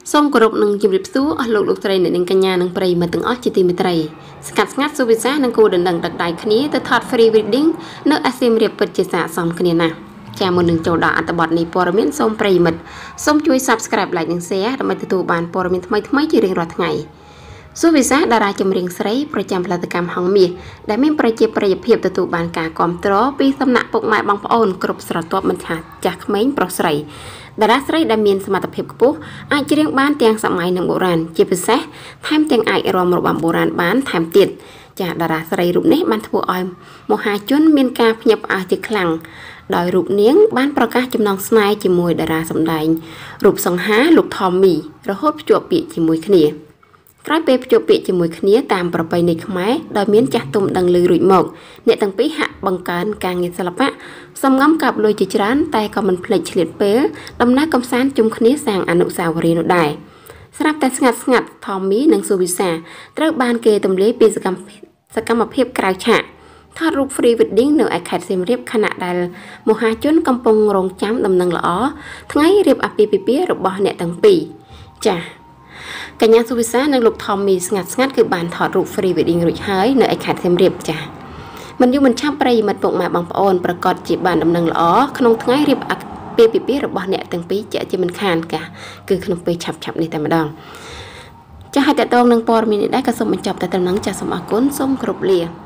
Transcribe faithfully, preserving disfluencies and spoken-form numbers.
សូមគោរពនឹងជម្រាបសួរអស់លោកលោកស្រីអ្នកនាងកញ្ញានិងប្រិយមិត្តទាំងអស់ជាទីមេត្រីស្ងាត់ស្ងាត់សុវិសានិងគូដណ្ដឹងដឹកដៃគ្នាទៅថត free wedding នៅអាសៀមរៀបពិតជាស័ក្តិសមគ្នាណាស់ចាមុននឹងចូលដល់អត្ថបទនេះព័ត៌មានសូមប្រិយមិត្តសូមជួយ Subscribe Like និង Share ដើម្បីទទួលបានព័ត៌មានថ្មីៗជារៀងរាល់ថ្ងៃសុវិសាតារាចម្រៀងស្រីប្រចាំផលិតកម្មហងមាសដែលមានប្រជាប្រិយភាពទទួលបានការគាំទ្រពីសំណាក់ពុកម៉ែបងប្អូនគ្រប់ស្រទាប់មិនថាចាស់ក្មេងប្រុសស្រីតារាស្រីដែលមានសមត្ថភាពខ្ពស់អាចច្រៀងបានទាំងសម័យនិងបុរាណជាពិសេសថែមទាំងអាចរាំរបាំបុរាណបានថែមទៀតចាតារាស្រីរូបនេះបានធ្វើឲ្យមហាជនមានការភ្ញាក់ផ្អើលជាខ្លាំងដោយរូបនាងបានប្រកាសចំណងស្នេហ៍ជាមួយតារាសម្ដែងរូបសង្ហាលោក Tommy រហូតភ្ជាប់ពាក្យជាមួយគ្នាក្រោយពេលភ្ជាប់ពាក្យជាមួយគ្នាតាមប្រពៃណីខ្មែរដោយមានចាស់ទុំដឹងឮរួចមកអ្នកទាំងពីរហាក់បង្កើនការងារសិល្បៈសំងំកាប់លុយជាច្រើនតែក៏មិនភ្លេចឆ្លៀតពេលដំណើរកំសាន្តជុំគ្នាសាងអនុស្សាវរីយ៍នោះដែរស្រាប់តែស្ងាត់ស្ងាត់ Tommy និងសុវិសាត្រូវបានគេទម្លាយពីសកម្មសកម្មភាពក្រៅឆាកថតរូប free wedding នៅឯខេត្តសៀមរាបខណៈដែលមហាជនកំពុងរងចាំដំណឹងល្អថ្ងៃរៀបអាពាហ៍ពិពាហ៍របស់អ្នកទាំងពីរចា៎កញ្ញាសុវិសានិងលោក Tommy ស្ងាត់ស្ងាត់គឺបានថតរូប free wedding រួចហើយនៅឯខេត្តសៀមរាបចា៎មិនយូរមិនឆាប់ប្រិយមិត្តពុកម៉ែបងប្អូនប្រកាសជាបានដំណឹងល្អក្នុងថ្ងៃរៀបអាពាហ៍ពិពាហ៍របស់អ្នកទាំងពីរជាជាមិនខានកាគឺក្នុងពេលឆាប់ឆាប់នេះតែម្ដងចា៎ហើយតើតងនឹងព័ត៌មាននេះដែរក៏សូមបញ្ចប់តែត្រឹមហ្នឹងចា៎សូមអរគុណសូមគោរពលា